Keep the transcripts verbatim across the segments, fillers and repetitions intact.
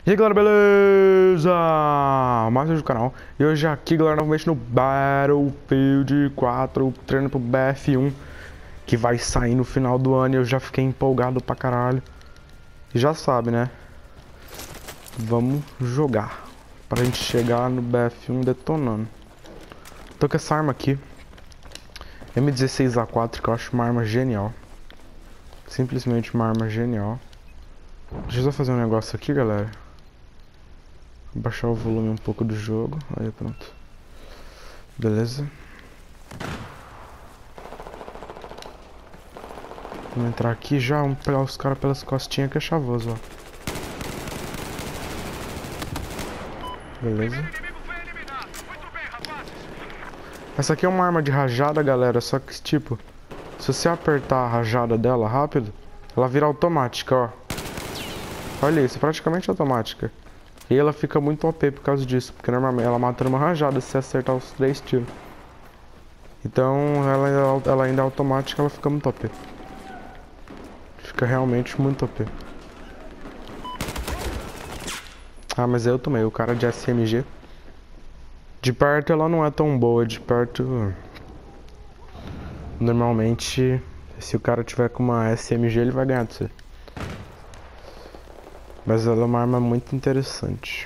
E aí galera, beleza? Mais um vídeo do canal. E hoje aqui galera, novamente no Battlefield quatro, treino pro B F um, que vai sair no final do ano e eu já fiquei empolgado pra caralho. E já sabe, né? Vamos jogar pra gente chegar no B F um detonando. Tô com essa arma aqui, M dezesseis A quatro, que eu acho uma arma genial. Simplesmente uma arma genial. Deixa eu só fazer um negócio aqui, galera. Baixar o volume um pouco do jogo. Aí pronto. Beleza. Vamos entrar aqui já. Vamos pegar os caras pelas costinhas, que é chavoso, ó. Beleza. Essa aqui é uma arma de rajada, galera. Só que tipo, se você apertar a rajada dela rápido, ela vira automática, ó. Olha isso, praticamente automática. E ela fica muito O P por causa disso, porque normalmente ela mata numa rajada se você acertar os três tiros. Então ela, ela ainda é automática, ela fica muito O P. Fica realmente muito O P. Ah, mas eu tomei, o cara de S M G. De perto ela não é tão boa, de perto... Normalmente, se o cara tiver com uma S M G, ele vai ganhar de você. Mas ela é uma arma muito interessante.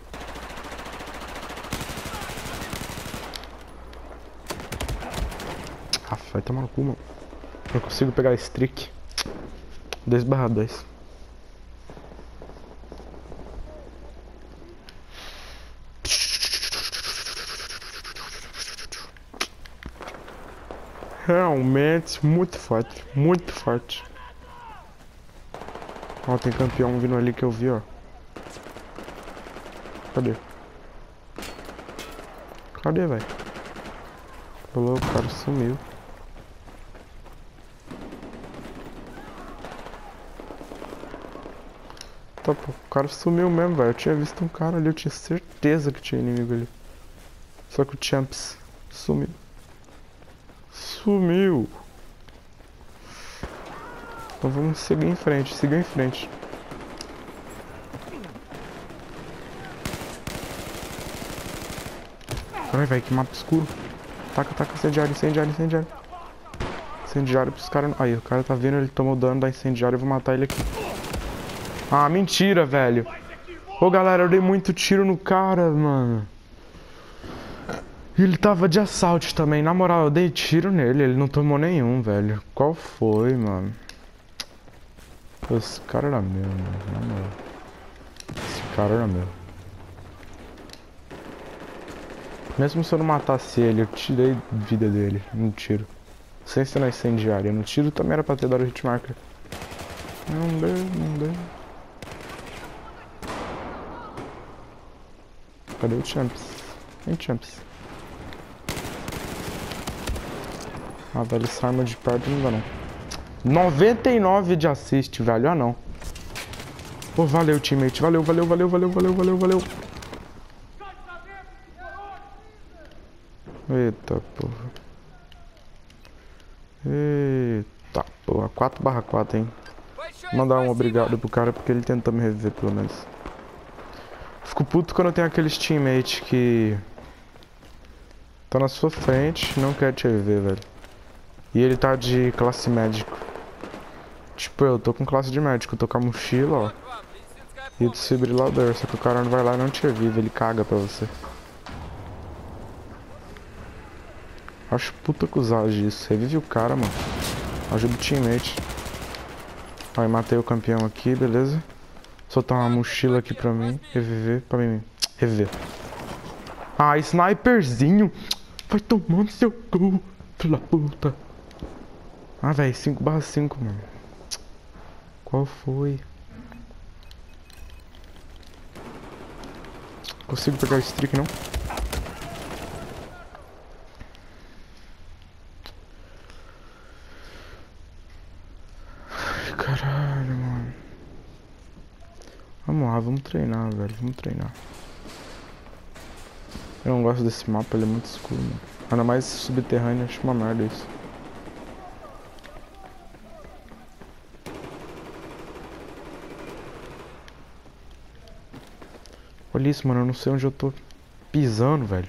Ah, vai tomar no cu, mano. Não consigo pegar a streak. dois barra dois. Realmente muito forte. Muito forte. Ó, tem campeão vindo ali que eu vi, ó. Cadê? Cadê, velho? Falou, o cara sumiu. Tá, pô, o cara sumiu mesmo, velho. Eu tinha visto um cara ali, eu tinha certeza que tinha inimigo ali. Só que o Champs sumiu. Sumiu. Então vamos seguir em frente, seguir em frente. Ai, velho, que mapa escuro. Taca, taca, incendiário, incendiário, incendiário. Incendiário pros caras. Aí, o cara tá vindo, ele tomou dano da incendiário, eu vou matar ele aqui. Ah, mentira, velho. Ô, galera, eu dei muito tiro no cara, mano. E ele tava de assalto também. Na moral, eu dei tiro nele, ele não tomou nenhum, velho. Qual foi, mano? Esse cara era meu, mano. Na moral. Esse cara era meu. Mesmo se eu não matasse ele, eu tirei vida dele no tiro. Sem ser na incendiária. No tiro também era pra ter dado hitmarker. Não deu, não deu. Cadê o Champs? Tem Champs. Ah, velho, essa arma de perto não dá não. noventa e nove de assist, velho. Ah, não. Pô, valeu, teammate. Valeu, valeu, valeu, valeu, valeu, valeu, valeu. Eita, porra. Eita, porra. quatro barra quatro, hein. Vou mandar um obrigado pro cara porque ele tentou me reviver, pelo menos. Fico puto quando eu tenho aqueles teammates que... tá na sua frente e não quer te reviver, velho. E ele tá de classe médico. Tipo, eu tô com classe de médico, eu tô com a mochila, ó. E o desfibrilador, só que o cara não vai lá e não te revive, ele caga pra você. Acho puta acusagem isso. Revive o cara, mano. Ajuda o teammate. Aí, matei o campeão aqui, beleza. Soltar uma mochila aqui pra mim. Reviver, pra mim. Reviver. Ah, sniperzinho. Vai tomando seu cu, filha puta. Ah, velho, cinco barra cinco, mano. Qual foi? Consigo pegar o streak, não? Ai, caralho, mano. Vamos lá, vamos treinar, velho. Vamos treinar. Eu não gosto desse mapa, ele é muito escuro, mano. Ainda mais subterrâneo, acho uma merda isso. Olha isso, mano. Eu não sei onde eu tô pisando, velho.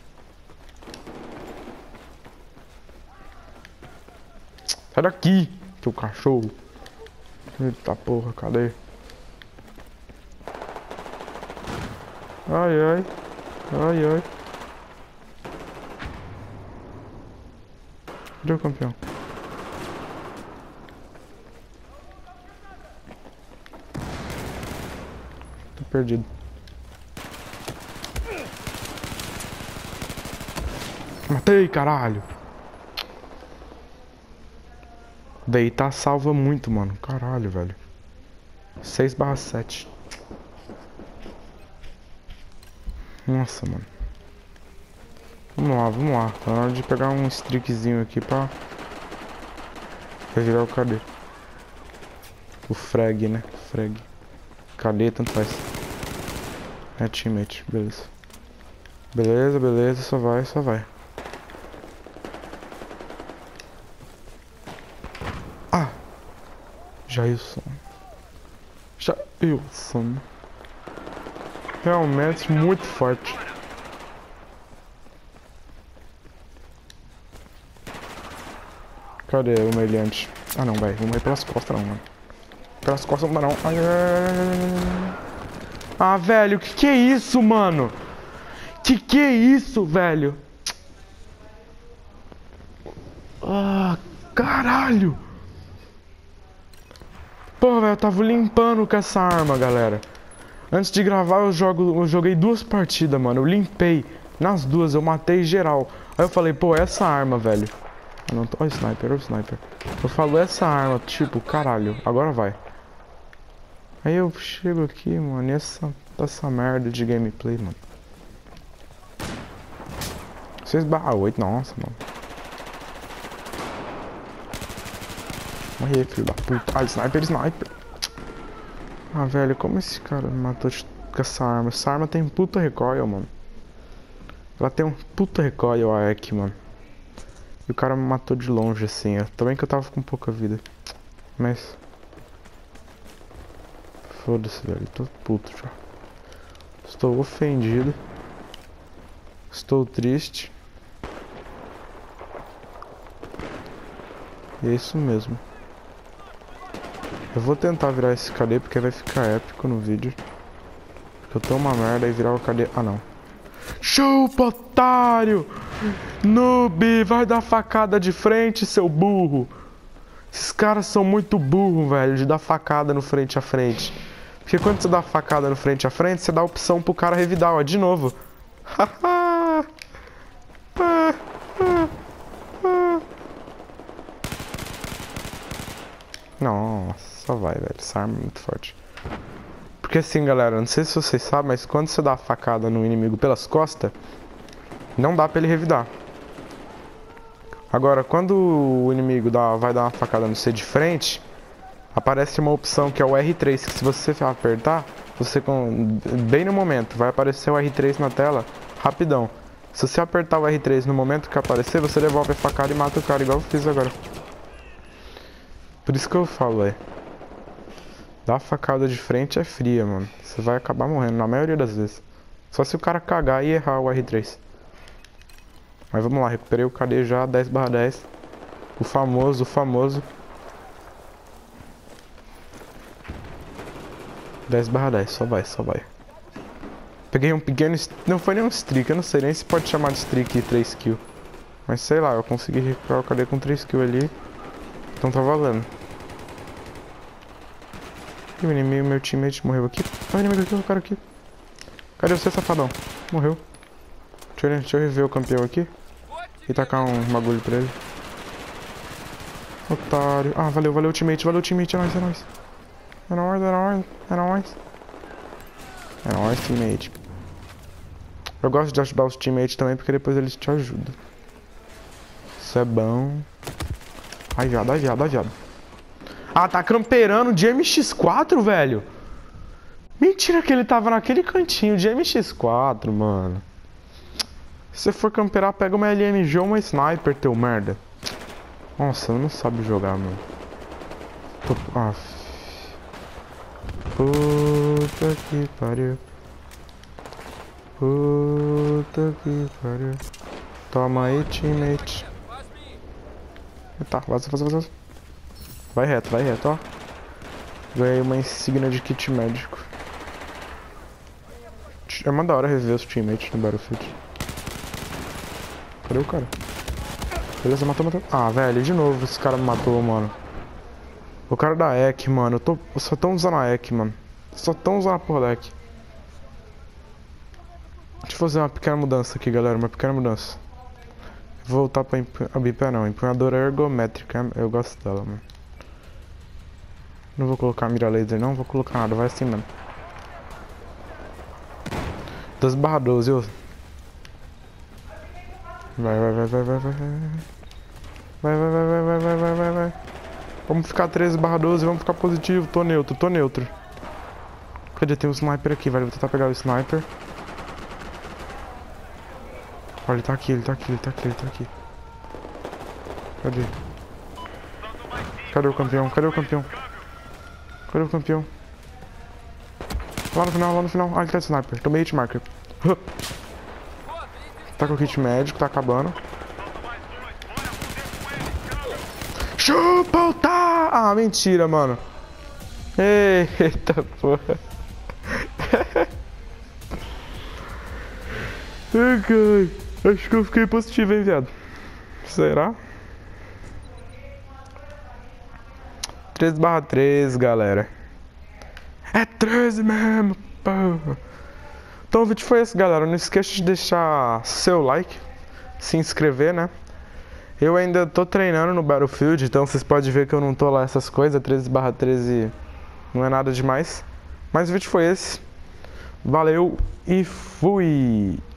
Sai daqui, seu cachorro. Eita porra, cadê? Ai, ai. Ai, ai. Cadê o campeão? Tô perdido. Matei, caralho. Deitar salva muito, mano. Caralho, velho. seis barra sete. Nossa, mano. Vamos lá, vamos lá. Tá na hora de pegar um streakzinho aqui pra... pra virar o K D. O frag, né? Frag. K D, tanto faz. É teammate, beleza. Beleza, beleza, só vai, só vai. Ah! Jailson. Jailson. Realmente muito forte. Cadê o meliante? Ah não, velho. Vamos ir pelas costas não, mano. Pelas costas não dá não. Ai, ai, ai. Ah, velho, que que é isso, mano? Que que é isso, velho? Ah, caralho. Pô, velho, eu tava limpando com essa arma, galera. Antes de gravar eu, jogo, eu joguei duas partidas, mano. Eu limpei. Nas duas eu matei geral. Aí eu falei, pô, essa arma, velho. Eu não tô... Olha o sniper, olha o sniper. Eu falo, essa arma, tipo, caralho. Agora vai. Aí eu chego aqui, mano, e essa, essa merda de gameplay, mano. seis barra oito, nossa, mano. Morri, filho da puta. Ah, sniper, sniper. Ah, velho, como esse cara me matou com essa arma? Essa arma tem puta recoil, mano. Ela tem um puta recoil A E C, mano. E o cara me matou de longe, assim. Também que eu tava com pouca vida. Mas... foda-se, velho. Tô puto já. Estou ofendido. Estou triste. E é isso mesmo. Eu vou tentar virar esse K D porque vai ficar épico no vídeo. Porque eu tô uma merda e virar o K D... Ah, não. Chupa, otário! Noob, vai dar facada de frente, seu burro. Esses caras são muito burros, velho, de dar facada no frente a frente. Porque quando você dá facada no frente a frente, você dá a opção pro cara revidar, ó, de novo. Nossa, só vai, velho. Essa arma é muito forte. Porque assim, galera, não sei se vocês sabem, mas quando você dá a facada no inimigo pelas costas, não dá pra ele revidar. Agora, quando o inimigo dá, vai dar uma facada no C de frente, aparece uma opção que é o R três, que se você apertar, você com, bem no momento, vai aparecer o R três na tela, rapidão. Se você apertar o R três no momento que aparecer, você devolve a facada e mata o cara, igual eu fiz agora. Por isso que eu falo, é. Dar facada de frente é fria, mano. Você vai acabar morrendo, na maioria das vezes. Só se o cara cagar e errar o R três. Mas vamos lá, recuperei o K D já, dez barra dez. O famoso, o famoso. dez barra dez, só vai, só vai. Peguei um pequeno... Não foi nem um streak, eu não sei nem se pode chamar de streak três kills. Mas sei lá, eu consegui recuperar o K D com três kills ali. Então tá valendo. E o inimigo, meu teammate morreu aqui. Olha o inimigo aqui, o cara aqui. Cadê você, safadão? Morreu. Deixa eu, deixa eu rever o campeão aqui. E tacar um bagulho pra ele. Otário. Ah, valeu, valeu, teammate, valeu, teammate. É nóis, é nóis. É nóis, é nóis, é nóis. É nóis, teammate. Eu gosto de ajudar os teammates também, porque depois eles te ajudam. Isso é bom. Ai, viado, ai, viado, ai, viado. Ah, tá camperando de M X quatro, velho. Mentira que ele tava naquele cantinho de M X quatro, mano. Se você for camperar, pega uma L M G ou uma sniper, teu merda. Nossa, não sabe jogar, mano. Tô... Ah, puta que pariu. Puta que pariu. Toma aí, teammate. Tá, vaza, vaza, vaza. Vai reto, vai reto, ó. Ganhei uma insígnia de kit médico. É uma da hora rever os teammates no Battlefield. Cadê o cara? Beleza, matou, matou. Ah, velho, de novo esse cara me matou, mano. O cara da E C, mano. Eu, tô... eu só tão usando a E C, mano. Só tão usando a porra da E C. Deixa eu fazer uma pequena mudança aqui, galera. Uma pequena mudança. Vou voltar pra empu... a B P não. Empunhadora ergométrica. Eu gosto dela, mano. Não vou colocar mira laser, não. Vou colocar nada. Vai assim mesmo. doze barra doze, eu... Vai, vai, vai, vai, vai, vai, vai. Vai, vai, vai, vai, vai, vai, vai, vai, vai. Vamos ficar treze barra doze, vamos ficar positivo. Tô neutro, tô neutro. Cadê? Tem um sniper aqui, velho. Vou tentar pegar o sniper. Olha, ele tá aqui, ele tá aqui, ele tá aqui, ele tá aqui. Cadê? Cadê o campeão? Cadê o campeão? Cadê o campeão? Lá no final, lá no final. Ah, ele tá de sniper. Tomei hit marker. Tá com o kit médico, tá acabando. Chupa, tá! Ah, mentira, mano. Eita porra. Ai, cara. Acho que eu fiquei positivo, hein, viado. Será? treze barra treze, galera. É treze mesmo, porra. Então o vídeo foi esse, galera. Não esqueça de deixar seu like, se inscrever, né? Eu ainda tô treinando no Battlefield, então vocês podem ver que eu não tô lá essas coisas. treze barra treze não é nada demais. Mas o vídeo foi esse. Valeu e fui!